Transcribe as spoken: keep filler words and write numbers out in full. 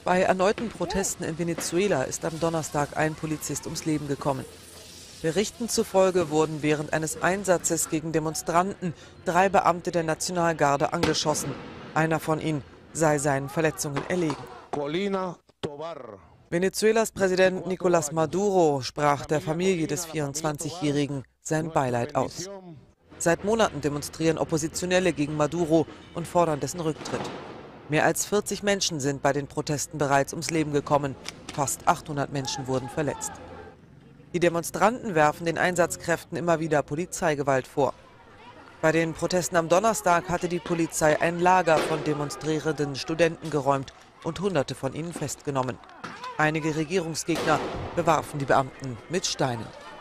Bei erneuten Protesten in Venezuela ist am Donnerstag ein Polizist ums Leben gekommen. Berichten zufolge wurden während eines Einsatzes gegen Demonstranten drei Beamte der Nationalgarde angeschossen. Einer von ihnen sei seinen Verletzungen erlegen. Venezuelas Präsident Nicolás Maduro sprach der Familie des vierundzwanzigjährigen sein Beileid aus. Seit Monaten demonstrieren Oppositionelle gegen Maduro und fordern dessen Rücktritt. Mehr als vierzig Menschen sind bei den Protesten bereits ums Leben gekommen. Fast achthundert Menschen wurden verletzt. Die Demonstranten werfen den Einsatzkräften immer wieder Polizeigewalt vor. Bei den Protesten am Donnerstag hatte die Polizei ein Lager von demonstrierenden Studenten geräumt und Hunderte von ihnen festgenommen. Einige Regierungsgegner bewarfen die Beamten mit Steinen.